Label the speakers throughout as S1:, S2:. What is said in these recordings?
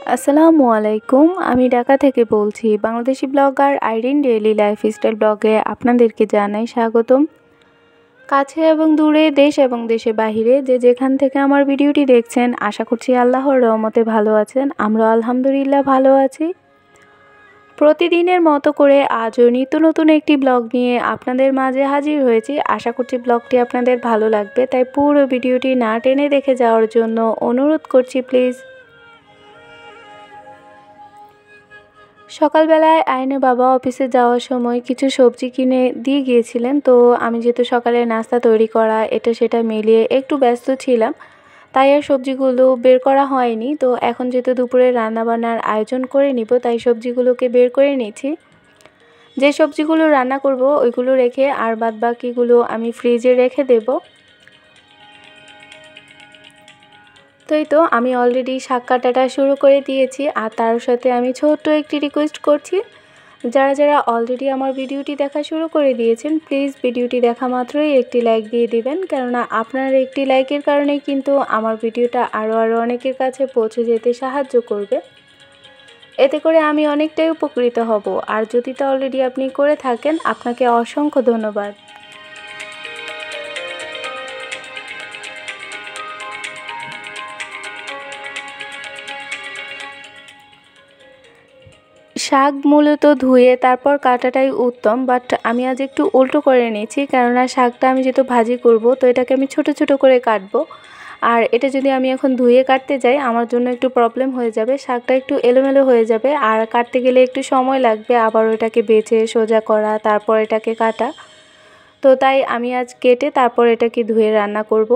S1: আসসালামু আলাইকুম। আমি ঢাকা থেকে বলছি। Bangladeshi blogger Irin daily lifestyle ব্লগে আপনাদেরকে জানাই স্বাগতম। কাছে এবং দূরে, দেশ এবং দেশের বাহিরে যে যেখান থেকে আমার ভিডিওটি দেখছেন, আশা করছি আল্লাহর রহমতে ভালো আছেন। আমরা আলহামদুলিল্লাহ ভালো আছি। প্রতিদিনের মতো করে আজও নিত্য নতুন একটি ব্লগ নিয়ে আপনাদের মাঝে হাজির হয়েছি। আশা করছি ব্লগটি আপনাদের ভালো লাগবে, তাই পুরো ভিডিওটি না টেনে দেখে যাওয়ার জন্য অনুরোধ করছি প্লিজ। সকালবেলায় আইনের বাবা অফিসে যাওয়ার সময় কিছু সবজি কিনে দিয়ে গিয়েছিলেন, তো আমি যেহেতু সকালে নাস্তা তৈরি করা এটা সেটা মিলিয়ে একটু ব্যস্ত ছিলাম, তাই আর সবজিগুলো বের করা হয়নি। তো এখন যেহেতু দুপুরে রান্নাবান্নার আয়োজন করে নিব, তাই সবজিগুলোকে বের করে নিচ্ছি। যে সবজিগুলো রান্না করব ওইগুলো রেখে আর বাদবাকিগুলো আমি ফ্রিজে রেখে দেব। তো আমি অলরেডি শাক কাটাটা শুরু করে দিয়েছি, আর তার সাথে আমি ছোট্ট একটি রিকোয়েস্ট করছি, যারা যারা অলরেডি আমার ভিডিওটি দেখা শুরু করে দিয়েছেন, প্লিজ ভিডিওটি দেখা মাত্রই একটি লাইক দিয়ে দিবেন, কেননা আপনার একটি লাইকের কারণেই কিন্তু আমার ভিডিওটা আরও অনেকের কাছে পৌঁছে যেতে সাহায্য করবে। এতে করে আমি অনেকটাই উপকৃত হব। আর যদি তা অলরেডি আপনি করে থাকেন, আপনাকে অসংখ্য ধন্যবাদ। শাক মূলত ধুয়ে তারপর কাটাটাই উত্তম, বাট আমি আজ একটু উল্টো করে নিয়েছি, কেননা শাকটা আমি যেহেতু ভাজি করব, তো এটাকে আমি ছোট ছোট করে কাটবো। আর এটা যদি আমি এখন ধুয়ে কাটতে যাই, আমার জন্য একটু প্রবলেম হয়ে যাবে, শাকটা একটু এলোমেলো হয়ে যাবে, আর কাটতে গেলে একটু সময় লাগবে, আবার ওটাকে বেছে সোজা করা, তারপর এটাকে কাটা। তো তাই আমি আজ কেটে তারপর এটাকে ধুয়ে রান্না করব।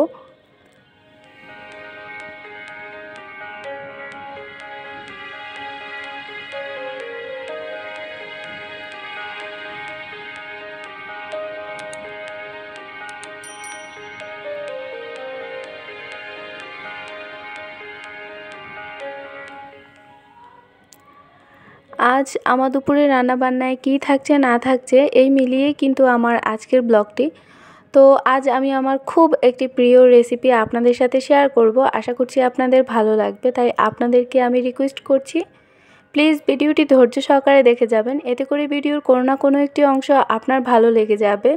S1: আজ আমার দুপুরে রান্নাবান্নায় কী থাকছে না থাকছে এই মিলিয়ে কিন্তু আমার আজকের ব্লগটি। তো আজ আমি আমার খুব একটি প্রিয় রেসিপি আপনাদের সাথে শেয়ার করব। আশা করছি আপনাদের ভালো লাগবে, তাই আপনাদেরকে আমি রিকোয়েস্ট করছি, প্লিজ ভিডিওটি ধৈর্য সহকারে দেখে যাবেন। এতে করে ভিডিওর কোনো না কোনো একটি অংশ আপনার ভালো লেগে যাবে।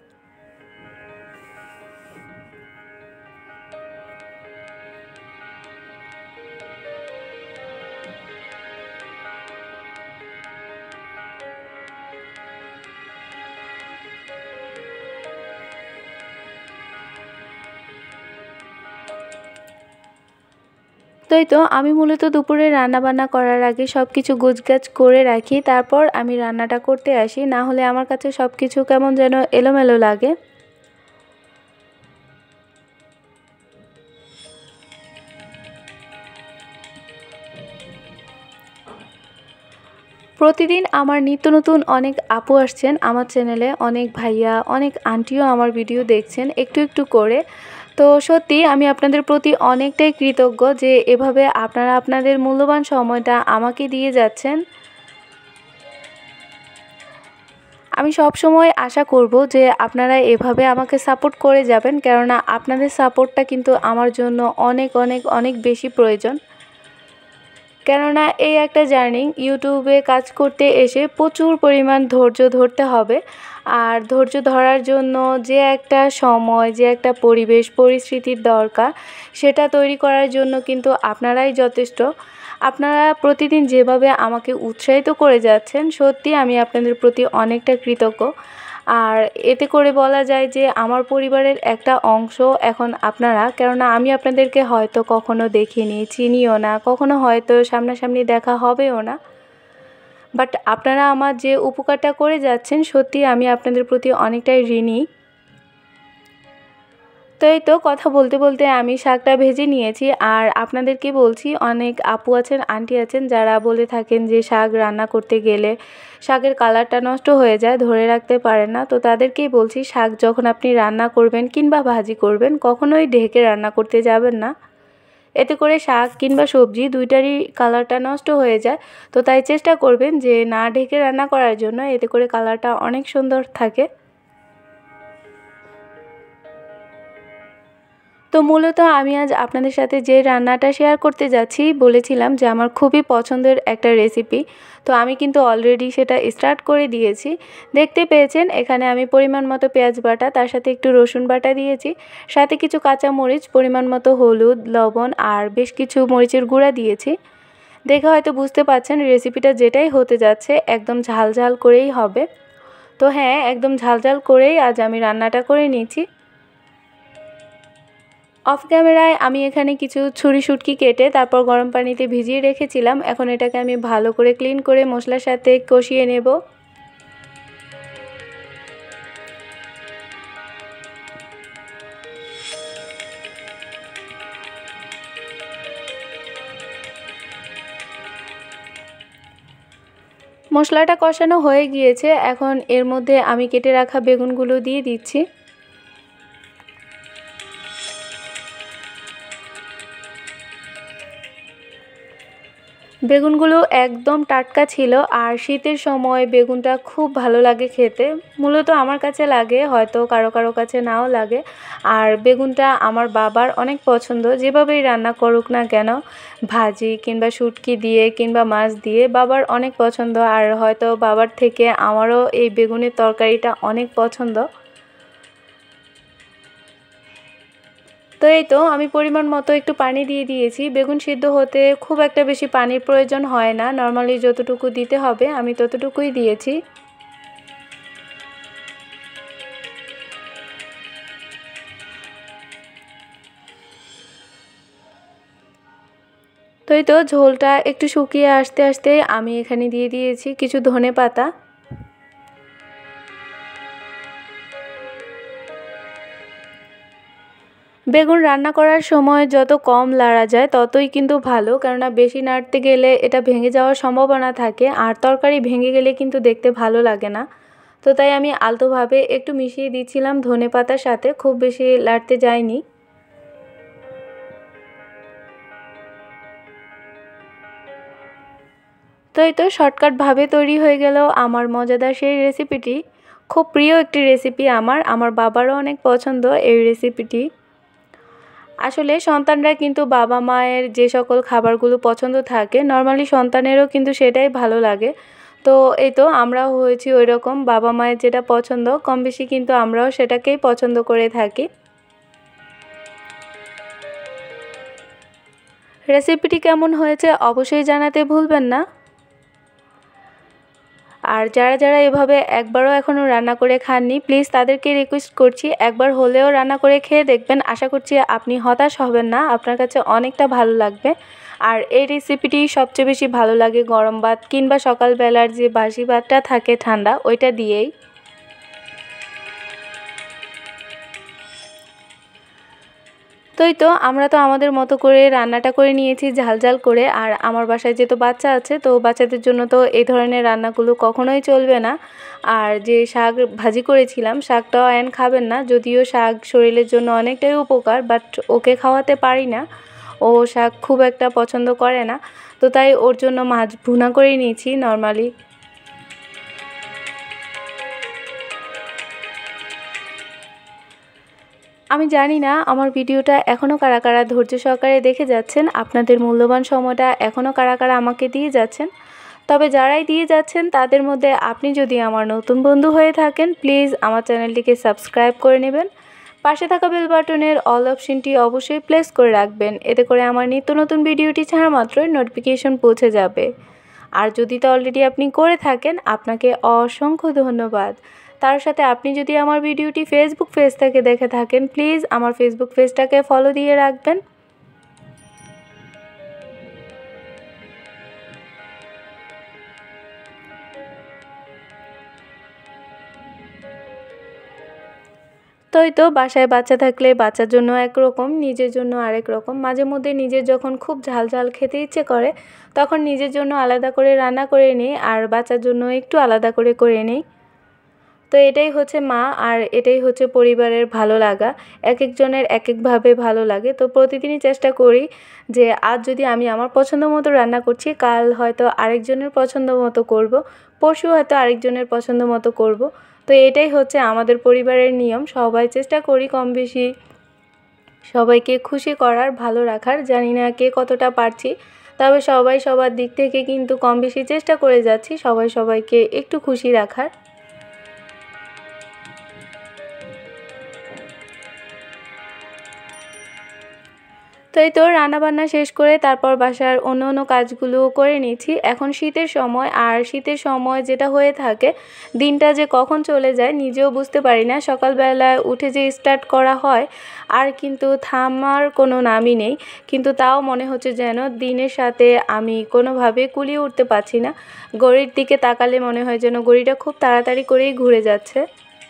S1: তো আমি মূলত দুপুরে রান্নাবান্না করার আগে সব কিছু গোছগাছ করে রাখি, তারপর আমি রান্নাটা করতে আসি, না হলে আমার কাছে সব কিছু কেমন যেন এলোমেলো লাগে। প্রতিদিন আমার নিত্য নতুন অনেক আপু আসছেন আমার চ্যানেলে, অনেক ভাইয়া, অনেক আন্টিও আমার ভিডিও দেখছেন একটু একটু করে। তো সত্যি আমি আপনাদের প্রতি অনেকটাই কৃতজ্ঞ যে এভাবে আপনারা আপনাদের মূল্যবান সময়টা আমাকে দিয়ে যাচ্ছেন। আমি সব সময় আশা করব যে আপনারা এভাবে আমাকে সাপোর্ট করে যাবেন, কেননা আপনাদের সাপোর্টটা কিন্তু আমার জন্য অনেক অনেক অনেক বেশি প্রয়োজন। কেননা এই একটা জার্নি, ইউটিউবে কাজ করতে এসে প্রচুর পরিমাণ ধৈর্য ধরতে হবে। আর ধৈর্য ধরার জন্য যে একটা সময়, যে একটা পরিবেশ পরিস্থিতির দরকার, সেটা তৈরি করার জন্য কিন্তু আপনারাই যথেষ্ট। আপনারা প্রতিদিন যেভাবে আমাকে উৎসাহিত করে যাচ্ছেন, সত্যি আমি আপনাদের প্রতি অনেকটা কৃতজ্ঞ। আর এতে করে বলা যায় যে আমার পরিবারের একটা অংশ এখন আপনারা, কেননা আমি আপনাদেরকে হয়তো কখনো দেখিনি, চিনিও না, কখনো হয়তো সামনাসামনি দেখা হবেও না, বাট আপনারা আমার যে উপকারটা করে যাচ্ছেন, সত্যি আমি আপনাদের প্রতি অনেকটাই ঋণী। তো কথা বলতে বলতে আমি শাকটা ভেজে নিয়েছি, আর আপনাদেরকে বলছি, অনেক আপু আছেন, আন্টি আছেন, যারা বলে থাকেন যে শাক রান্না করতে গেলে শাকের কালারটা নষ্ট হয়ে যায়, ধরে রাখতে পারেন না। তো তাদেরকেই বলছি, শাক যখন আপনি রান্না করবেন কিংবা ভাজি করবেন, কখনোই ঢেকে রান্না করতে যাবেন না। এতে করে শাক কিংবা সবজি দুইটারই কালারটা নষ্ট হয়ে যায়। তো তাই চেষ্টা করবেন যে না ঢেকে রান্না করার জন্য, এতে করে কালারটা অনেক সুন্দর থাকে। তো মূলত আমি আজ আপনাদের সাথে যে রান্নাটা শেয়ার করতে যাচ্ছি বলেছিলাম যে আমার খুবই পছন্দের একটা রেসিপি। তো আমি কিন্তু অলরেডি সেটা স্টার্ট করে দিয়েছি। দেখতে পেয়েছেন এখানে আমি পরিমাণ মতো পেঁয়াজ বাটা, তার সাথে একটু রসুন বাটা দিয়েছি, সাথে কিছু কাঁচা মরিচ, পরিমাণ মতো হলুদ, লবণ আর বেশ কিছু মরিচের গুঁড়া দিয়েছি। দেখে হয়তো বুঝতে পারছেন রেসিপিটা যেটাই হতে যাচ্ছে একদম ঝাল ঝাল করেই হবে। তো হ্যাঁ, একদম ঝাল ঝাল করেই আজ আমি রান্নাটা করে নিয়েছি। অফ ক্যামেরায় আমি এখানে কিছু ছুরি শুটকি কেটে তারপর গরম পানিতে ভিজিয়ে রেখেছিলাম। এখন এটাকে আমি ভালো করে ক্লিন করে মশলার সাথে কষিয়ে নেব। মশলাটা কষানো হয়ে গিয়েছে, এখন এর মধ্যে আমি কেটে রাখা বেগুনগুলো দিয়ে দিচ্ছি। বেগুনগুলো একদম টাটকা ছিল আর শীতের সময় বেগুনটা খুব ভালো লাগে খেতে। মূলত আমার কাছে লাগে, হয়তো কারো কারো কাছে নাও লাগে। আর বেগুনটা আমার বাবার অনেক পছন্দ, যেভাবেই রান্না করুক না কেন, ভাজি কিংবা শুটকি দিয়ে কিংবা মাছ দিয়ে, বাবার অনেক পছন্দ। আর হয়তো বাবার থেকে আমারও এই বেগুনের তরকারিটা অনেক পছন্দ। তো এই তো আমি পরিমাণ মতো একটু পানি দিয়ে দিয়েছি। বেগুন সিদ্ধ হতে খুব একটা বেশি পানির প্রয়োজন হয় না, নর্মালি যতটুকু দিতে হবে আমি ততটুকুই দিয়েছি। তো এই তো ঝোলটা একটু শুকিয়ে আসতে আসতে আমি এখানে দিয়ে দিয়েছি কিছু ধনেপাতা। বেগুন রান্না করার সময় যত কম নাড়া যায় ততই কিন্তু ভালো, কেননা বেশি নাড়তে গেলে এটা ভেঙে যাওয়ার সম্ভাবনা থাকে, আর তরকারি ভেঙে গেলে কিন্তু দেখতে ভালো লাগে না। তো তাই আমি আলতোভাবে একটু মিশিয়ে দিচ্ছিলাম ধনেপাতার সাথে, খুব বেশি নাড়তে যায়নি। তো এই তো শর্টকাটভাবে তৈরি হয়ে গেল আমার মজাদার সেই রেসিপিটি। খুব প্রিয় একটি রেসিপি আমার বাবারও অনেক পছন্দ এই রেসিপিটি। আসলে সন্তানরা কিন্তু বাবা মায়ের যে সকল খাবারগুলো পছন্দ থাকে নর্মালি সন্তানেরও কিন্তু সেটাই ভালো লাগে। তো এই তো আমরাও হয়েছি ওই রকম, বাবা মায়ের যেটা পছন্দ কম বেশি কিন্তু আমরাও সেটাকেই পছন্দ করে থাকি। রেসিপিটি কেমন হয়েছে অবশ্যই জানাতে ভুলবেন না। আর যারা যারা এভাবে একবারও এখনও রান্না করে খাননি, প্লিজ তাদেরকে রিকোয়েস্ট করছি একবার হলেও রান্না করে খেয়ে দেখবেন। আশা করছি আপনি হতাশ হবেন না, আপনার কাছে অনেকটা ভালো লাগবে। আর এই রেসিপিটি সবচেয়ে বেশি ভালো লাগে গরম ভাত কিংবা সকালবেলার যে বাসি ভাতটা থাকে ঠান্ডা, ওইটা দিয়েই। তো এই তো আমরা তো আমাদের মতো করে রান্নাটা করে নিয়েছি ঝাল ঝাল করে। আর আমার বাসায় যেহেতু বাচ্চা আছে, তো বাচ্চাদের জন্য তো এই ধরনের রান্নাগুলো কখনোই চলবে না। আর যে শাক ভাজি করেছিলাম, শাকটাও আয়ন খাবেন না, যদিও শাক শরীরের জন্য অনেকটাই উপকার, বাট ওকে খাওয়াতে পারি না, ও শাক খুব একটা পছন্দ করে না। তো তাই ওর জন্য মাছ ভুনা করে নিয়েছি নর্মালি। আমি জানি না আমার ভিডিওটা এখনও কারা কারা ধৈর্য সহকারে দেখে যাচ্ছেন, আপনাদের মূল্যবান সময়টা এখনও কারা কারা আমাকে দিয়ে যাচ্ছেন। তবে যারাই দিয়ে যাচ্ছেন তাদের মধ্যে আপনি যদি আমার নতুন বন্ধু হয়ে থাকেন, প্লিজ আমার চ্যানেলটিকে সাবস্ক্রাইব করে নেবেন। পাশে থাকা বেল বাটনের অল অপশনটি অবশ্যই প্রেস করে রাখবেন, এতে করে আমার নিত্য নতুন ভিডিওটি ছাড়া মাত্রই নোটিফিকেশন পৌঁছে যাবে। আর যদি তা অলরেডি আপনি করে থাকেন, আপনাকে অসংখ্য ধন্যবাদ। তার সাথে আপনি যদি আমার ভিডিওটি ফেসবুক পেজ থেকে দেখে থাকেন, প্লিজ আমার ফেসবুক পেজটাকে ফলো দিয়ে রাখবেন। তো এই তো বাসায় বাচ্চা থাকলে বাচ্চার জন্য একরকম, নিজের জন্য আরেক রকম। মাঝে মধ্যে নিজের যখন খুব ঝাল ঝাল খেতে ইচ্ছে করে তখন নিজের জন্য আলাদা করে রান্না করে নিই, আর বাচ্চার জন্য একটু আলাদা করে করে নিই। তো এটাই হচ্ছে মা, আর এটাই হচ্ছে পরিবারের ভালো লাগা। এক একজনের এক একভাবে ভালো লাগে। তো প্রতিদিনই চেষ্টা করি যে আজ যদি আমি আমার পছন্দ মতো রান্না করছি, কাল হয়তো আরেকজনের পছন্দ মতো করব, পরশু হয়তো আরেকজনের পছন্দ মতো করব। তো এটাই হচ্ছে আমাদের পরিবারের নিয়ম, সবাই চেষ্টা করি কম বেশি সবাইকে খুশি করার, ভালো রাখার। জানি না কে কতটা পারছি, তবে সবাই সবার দিক থেকে কিন্তু কম বেশি চেষ্টা করে যাচ্ছি সবাই সবাইকে একটু খুশি রাখার। তো এই তো রান্নাবান্না শেষ করে তারপর বাসার অন্য অন্য কাজগুলো করে নিয়েছি। এখন শীতের সময়, আর শীতের সময় যেটা হয়ে থাকে, দিনটা যে কখন চলে যায় নিজেও বুঝতে পারি না। সকালবেলায় উঠে যে স্টার্ট করা হয় আর কিন্তু থামার কোনো নামই নেই, কিন্তু তাও মনে হচ্ছে যেন দিনের সাথে আমি কোনোভাবে কুলিয়ে উঠতে পারছি না। ঘড়ির দিকে তাকালে মনে হয় যেন ঘড়িটা খুব তাড়াতাড়ি করেই ঘুরে যাচ্ছে।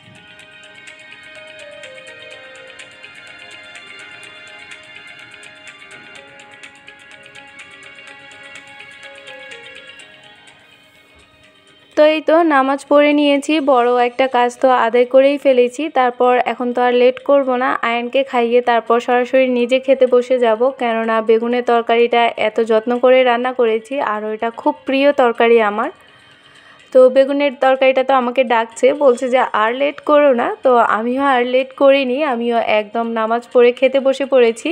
S1: তো এই তো নামাজ পড়ে নিয়েছি, বড় একটা কাজ তো আদায় করেই ফেলেছি। তারপর এখন তো আর লেট করব না, আয়নকে খাইয়ে তারপর সরাসরি নিজে খেতে বসে যাব, কেননা বেগুনের তরকারিটা এত যত্ন করে রান্না করেছি আর ওইটা খুব প্রিয় তরকারি আমার। তো বেগুনের তরকারিটা তো আমাকে ডাকছে, বলছে যে আর লেট করো না। তো আমিও আর লেট করিনি, আমিও একদম নামাজ পড়ে খেতে বসে পড়েছি।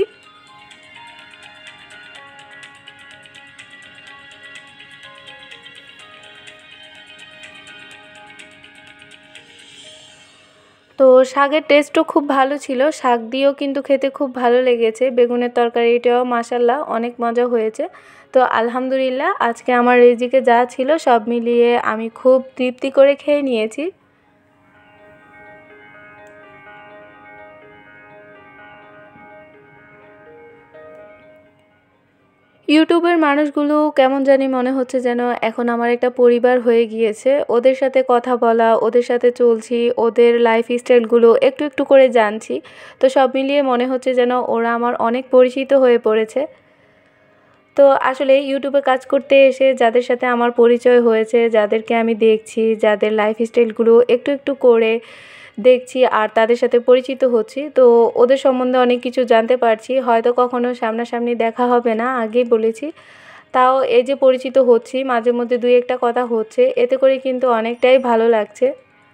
S1: তো শাকের টেস্টও খুব ভালো ছিল, শাক দিয়েও কিন্তু খেতে খুব ভালো লেগেছে। বেগুনের তরকারিটাও মাশাল্লাহ অনেক মজা হয়েছে। তো আলহামদুলিল্লাহ আজকে আমার রিজিকে যা ছিল সব মিলিয়ে আমি খুব তৃপ্তি করে খেয়ে নিয়েছি। ইউটিউবের মানুষগুলো কেমন জানি মনে হচ্ছে যেন এখন আমার একটা পরিবার হয়ে গিয়েছে। ওদের সাথে কথা বলা, ওদের সাথে চলছি, ওদের লাইফ স্টাইলগুলো একটু একটু করে জানছি। তো সব মিলিয়ে মনে হচ্ছে যেন ওরা আমার অনেক পরিচিত হয়ে পড়েছে। তো আসলে ইউটিউবে কাজ করতে এসে যাদের সাথে আমার পরিচয় হয়েছে, যাদেরকে আমি দেখছি, যাদের লাইফ স্টাইলগুলো একটু একটু করে দেখছি আর তাদের সাথে পরিচিত হচ্ছি, তো ওদের সম্বন্ধে অনেক কিছু জানতে পারছি। হয়তো কখনো সামনাসামনি দেখা হবে না, আগেই বলেছি। তাও এই যে পরিচিত হচ্ছি, মাঝে মধ্যে দুই একটা কথা হচ্ছে, এতে করে কিন্তু অনেকটাই ভালো লাগছে।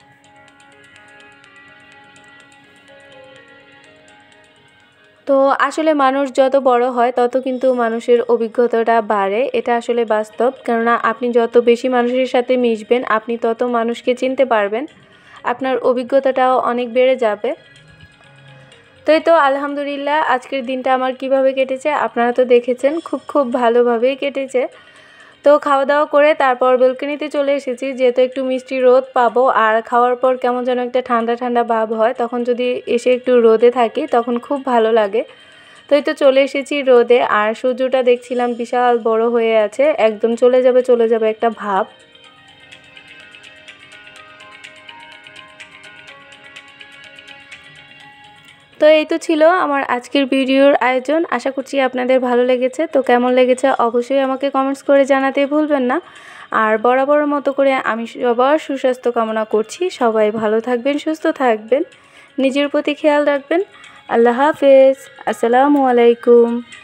S1: তো আসলে মানুষ যত বড় হয় তত কিন্তু মানুষের অভিজ্ঞতাটা বাড়ে, এটা আসলে বাস্তব। কেননা আপনি যত বেশি মানুষের সাথে মিশবেন আপনি তত মানুষকে চিনতে পারবেন, আপনার অভিজ্ঞতাটাও অনেক বেড়ে যাবে। তো এই তো আলহামদুলিল্লাহ আজকের দিনটা আমার কিভাবে কেটেছে আপনারা তো দেখেছেন, খুব খুব ভালোভাবেই কেটেছে। তো খাওয়া দাওয়া করে তারপর ব্যালকনিতে চলে এসেছি, যেহেতু একটু মিষ্টি রোদ পাবো। আর খাওয়ার পর কেমন যেন একটা ঠান্ডা ঠান্ডা ভাব হয়, তখন যদি এসে একটু রোদে থাকি তখন খুব ভালো লাগে। তো এই তো চলে এসেছি রোদে, আর সূর্যটা দেখছিলাম বিশাল বড় হয়ে আছে, একদম চলে যাবে একটা ভাব। তো এই তো ছিল আমার আজকের ভিডিওর আয়োজন, আশা করছি আপনাদের ভালো লেগেছে। তো কেমন লেগেছে অবশ্যই আমাকে কমেন্টস করে জানাতে ভুলবেন না। আর বরাবরের মতো করে আমি সবার সুস্বাস্থ্য কামনা করছি, সবাই ভালো থাকবেন, সুস্থ থাকবেন, নিজের প্রতি খেয়াল রাখবেন। আল্লাহ হাফেজ, আসসালামু আলাইকুম।